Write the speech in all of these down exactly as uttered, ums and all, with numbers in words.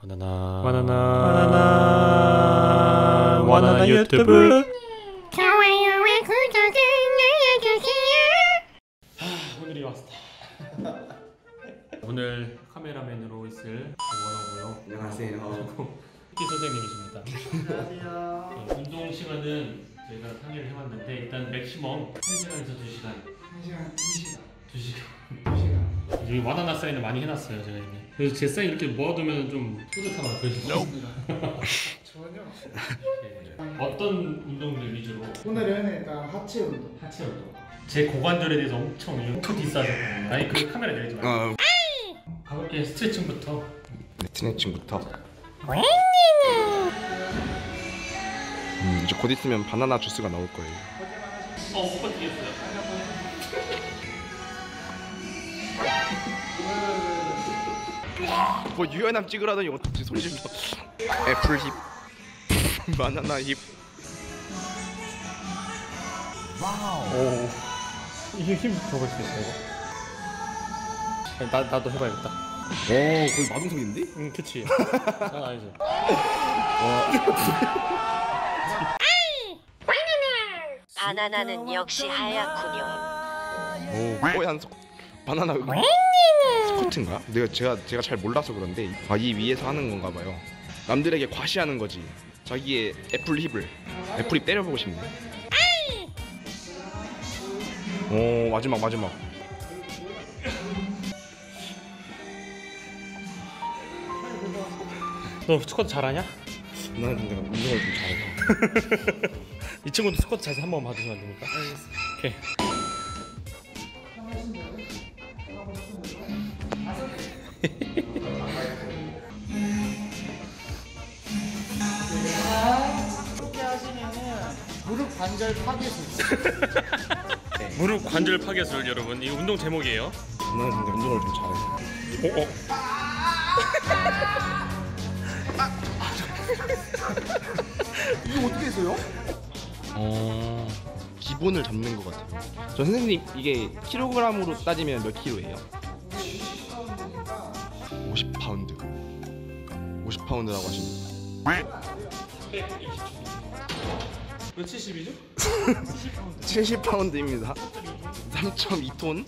바나나 바나나 바나나 바나나 유튜브. 좋아요와 구독을 눌러주세요. 오늘이 왔다. 오늘 카메라맨으로 있을 원호고요. 안녕하세요. 키 선생님이십니다. 안녕하세요. 네, 운동 시간은 저희가 상의를 해봤는데 일단 맥시멈 한 시간에서 두 시간. 한 시간, 두 시간. 두 시간. 두 시간. 여기 바나나 사인을 많이 해놨어요 제가 이미. 그래서 제 사인 이렇게 모아두면 좀 뿌듯하다 보이시죠? 전혀. 네. 어떤 운동들 위주로? 오늘은 일단 하체 운동. 하체 운동. 제 고관절에 대해서 엄청 엄청 디스하셨거든요. 아니 그 카메라 내리지 말고. 어, 가볍게 스트레칭부터. 네, 스트레칭부터. 음, 이제 곧 있으면 바나나 주스가 나올 거예요. 어, 오빠 뒤였어요. 뭐 유연함 찍으라더니 어떻게 소리 질러? 애플 힙, 바나나 힙. 오, 이게 힘 줘볼 수 있어 이거? 나 나도 해봐야겠다. 오, 거의 마동석인데? 응, 그치. 난 아니지. 바나나는 역시 하얗군요. 오, 뽀얀 속 바나나 스쿼트인가? 내가 제가 제가 잘 몰라서 그런데 자기 위에서 하는 건가 봐요. 남들에게 과시하는 거지. 자기의 애플 힙을 애플 힙 때려보고 싶네. 오, 마지막 마지막. 너 스쿼트 잘하냐? 나는 근데 운동을 좀 잘해서. 이 친구도 스쿼트 자세 한번 봐주시면 안 됩니까? 오케이. 이렇게 하시면은 무릎 관절 파괴술. 무릎 관절 파괴술 여러분. 이 운동 제목이에요. 나는 근데 운동을 좀 잘해서. 어, 어. 이게 어떻게 했어요? 어... 기본을 잡는 것 같아요. 저 선생님 이게 킬로그램으로 따지면 몇 킬로예요? 오십 파운드. 오십 파운드라고 하십니다. 몇 칠십이죠? 칠십 파운드입니다. 삼 점 이 톤.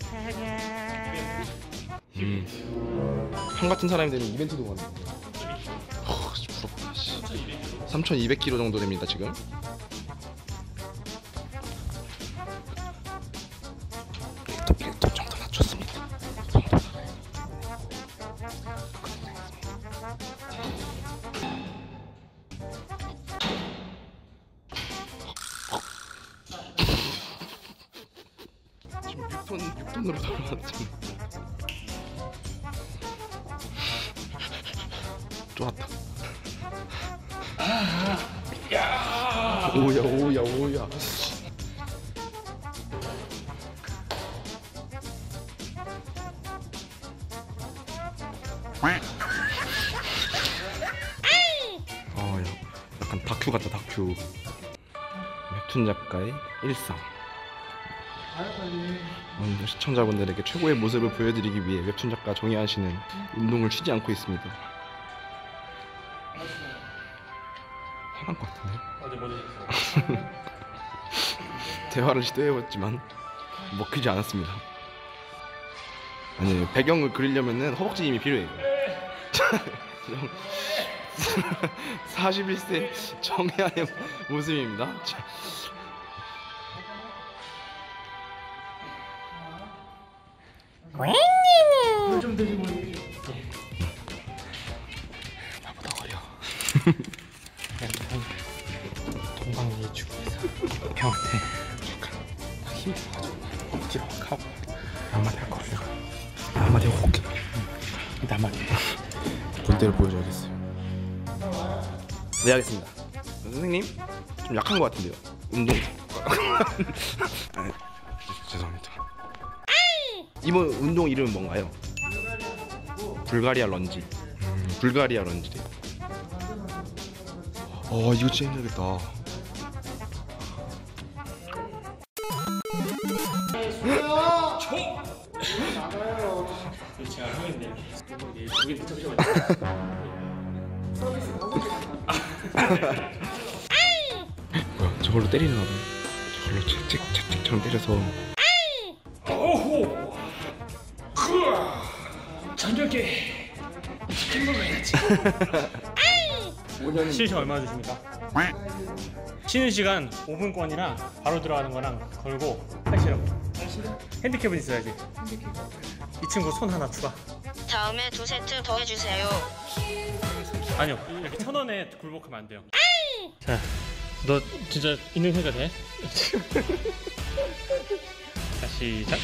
음. 형 같은 사람이 되면 이벤트도 가는데. 어, 부럽다. 삼천이백 킬로그램 정도 됩니다 지금. 일 톤, 일 톤 정도 낮췄습니다. 지금 육 톤, 육 톤으로 돌아왔지. 좋았다. 오야 오야 오야. 어, 야, 약간 다큐 같다 다큐. 웹툰 작가의 일상. 오늘 시청자분들에게 최고의 모습을 보여드리기 위해 웹툰 작가 정혜한 씨는 운동을 쉬지 않고 있습니다. 화난 것 같은데? 어제 뭐 드셨어요? 대화를 시도해봤지만 먹히지 않았습니다. 아니, 배경을 그리려면은 허벅지 힘이 필요해요. 사십일 세 정혜안의 모습입니다. 물좀 드시고. 나보다 어려. 동방이 주고해서 형한테 힘 줘가지고 억지로 하고 한마디 할 거예요. 한마디 하고 올게. 일단 한마디. 본때를 보여줘야겠어요. 네, 하겠습니다. 선생님, 좀 약한 것 같은데요. 운동. 아, 죄송합니다. 이번 운동 이름은 뭔가요? 불가리아 런지. 음, 불가리아 런지. 어, 이거 진짜 힘들겠다. 나가요. 제가 형인데 두개 붙여주셔가지고 뭐야 저걸로 때리나 봐. 저걸로 책책 책책처럼 때려서. 오호. 저녁에 치킨 먹어야지. 쉬는 시간 얼마 주십니까? 쉬는 시간 오 분권이랑 바로 들어가는 거랑 걸고 팔씨름. 핸디캡은 있어야지. 이 친구 손 하나 추가. 다음에 두 세트 더 해주세요. 아니요, 이렇게 천 원에 굴복하면 안 돼요. 자, 너 진짜 인증해가 돼? 자, 시작.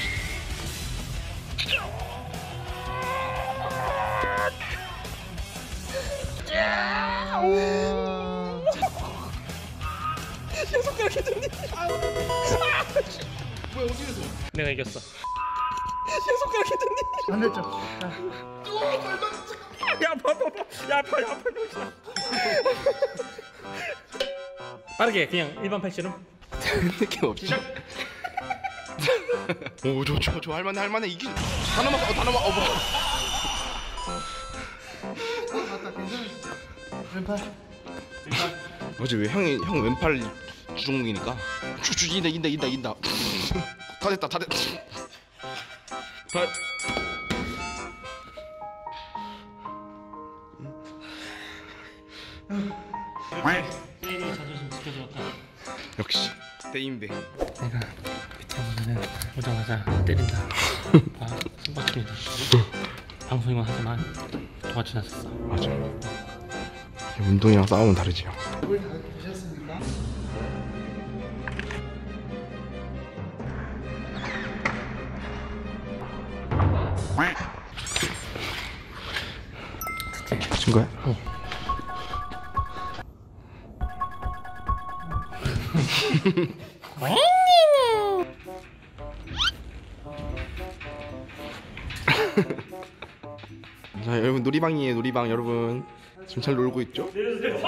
손가락 해줬니? 뭐야 어디 있어? 내가 이겼어. 손가락 해줬니? 안 됐죠? 자, 야, 아파, 아파, 야, 아파, 야, 아파, 빠르게 그냥 일반 팔씨름. 느낌 없지? 오저저저 할만해 할만해 이게 다 넘어가 어, 다 넘어가 어 뭐. 맞다, 괜찮아. 왼팔. 어제 왜 형이 형 왼팔 주종목이니까 쭉쭉 인다 인다 인다 인다 다 됐다 다 됐다 다 게임이 자존심 지켜줬다. 역시 대인배. 내가 밑으로 보면은 오자마자 때린다. 아, 손바닥이다. 방송이만 하지만 도와주지 않았어. 맞아. 운동이랑 싸움은 다르지요. 물 다 드셨습니까? 친 거야? 어. 자 여러분 놀이방이에요 놀이방 여러분 지금 잘 놀고 있죠? 어,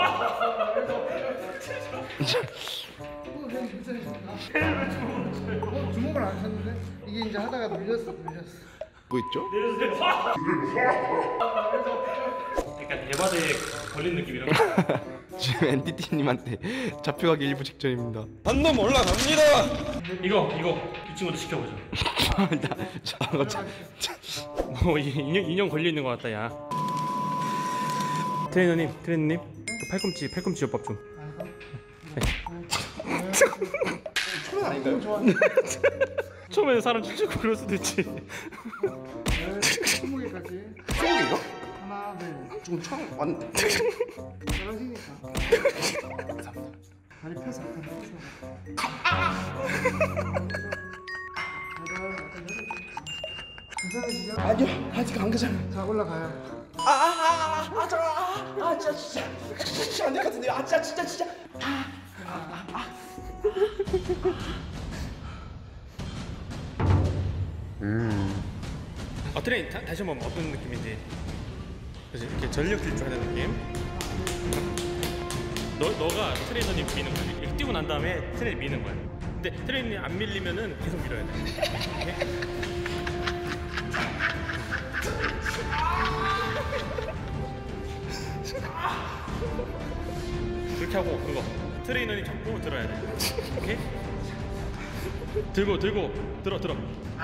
형 괜찮으십니까? 어, 주먹을 안 쳤는데? 이게 이제 하다가 눌렸어, 눌렸어. 놀고 있죠? 약간 대바대에 걸린 느낌이라. 지금 엔티티님한테 잡혀가기 일부 직전입니다. 한놈 올라갑니다. 이거 이거 이 친구도 시켜보자. 저거 참 뭐 인형 인형 걸려 있는 것 같다 야. 트레이너님 트레이너님 그 팔꿈치 팔꿈치 젖밥 좀. 처음에 아닌가요? 좋아하는 처음에는 사람 춤추고 그럴 수도 있지. 스무 개까지. 이거? 하나, 둘. 좀 처음 왔는데 잘하시니까. 다리 펴서, 다리 펴서. 괜찮으시죠? 아니요 아직 안 가잖아. 자, 올라가요. 아아아아 저 아 진짜 진짜 진짜 안될 것 같은데 아 진짜 진짜 진짜 아 트레인 다, 다시 한번 어떤 느낌인지. 그래서 이렇게 전력 질주하는 느낌. 너 너가 트레이너님 미는 거야. 이렇게 뛰고 난 다음에 트레이 미는 거야. 근데 트레이너님 안 밀리면은 계속 밀어야 돼. 오케이? 그렇게 하고 그거 트레이너님 잡고 들어야 돼. 오케이? 들고 들고 들어 들어.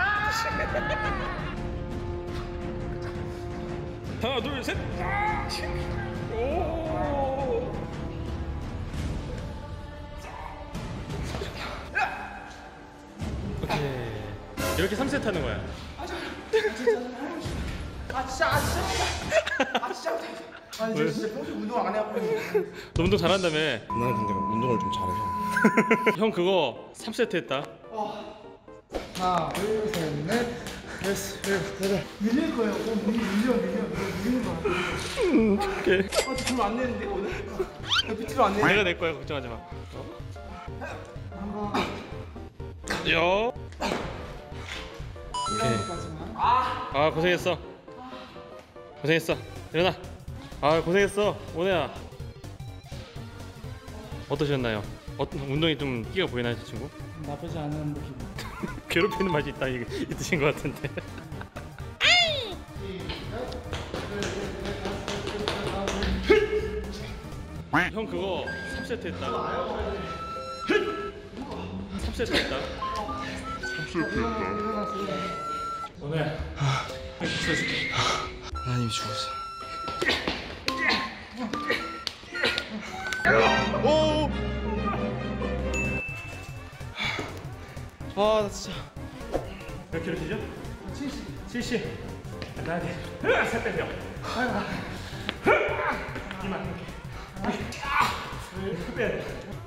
하나 둘 셋. 오. 오케이. 이렇게 삼 세트 하는 거야. 아니, 저 진짜 평소에 운동 안 해봤거든요. 너 운동 잘한다며. 나는 근데 운동을 좀 잘해서 형 그거 삼 세트 했다. 하나, 둘, 셋, 넷. 됐어, 됐어, 됐어. 밀릴 거예요. 어, 밀, 밀려, 밀려, 밀리는 거 같아. 오케이. 아, 별로 안 내는데 오늘? 비트로 안 내. 내가 낼 거야 걱정하지 마. 한번 요. 오케이. 까지만. 아 고생했어. 고생했어. 일어나. 아 고생했어 오네야. 어떠셨나요? 어떤 운동이 좀 끼가 보이나요, 저 친구? 나쁘지 않은 느낌. 괴롭히는 맛이 있다 이 있으신 것 같은데. 형 그거 삼 세트 했다. 삼 세트 했다. 오늘 붙여줄게. 하나님이 죽었어. 오. 아, 나 진짜. 몇 킬로 되죠? 칠십. 칠십. 간단하게. 살 빼세요. 이만. 빼.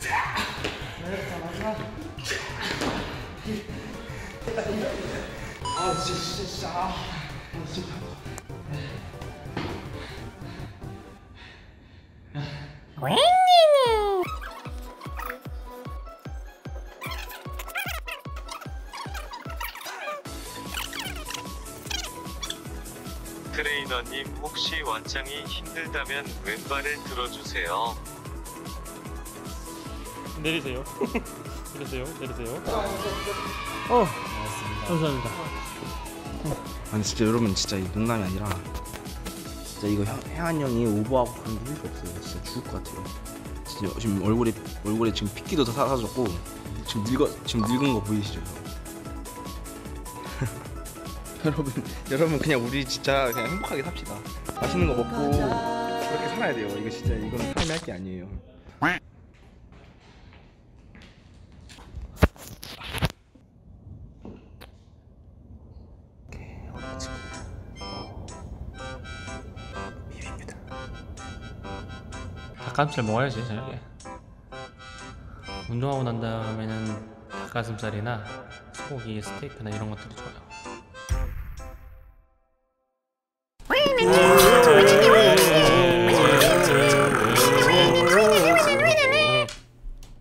아, 진짜, 진짜, 진짜. 아, 진짜. 트레이너님 혹시 원장이 힘들다면 왼발을 들어주세요. 내리세요. 내리세요. 내리세요. 어. 감사합니다. 아니 진짜 여러분 진짜 이 농담이 아니라 진짜 이거 형, 혜한 형이 오버하고 그런 게 일도 없어요. 진짜 죽을 것 같아요. 진짜 지금 얼굴에 얼굴에 지금 핏기도 다 사라졌고 지금 늙어 지금 늙은 거 보이시죠? 여러분 여러분 그냥 우리 진짜 그냥 행복하게 삽시다. 맛있는 거 먹고 그렇게 살아야 돼요. 이거 진짜 이건 삶이 할 게 아니에요. 닭가슴살 먹어야지 저녁에. 운동하고 난 다음에는 닭가슴살이나 소고기, 스테이크나 이런 것들이 좋아요.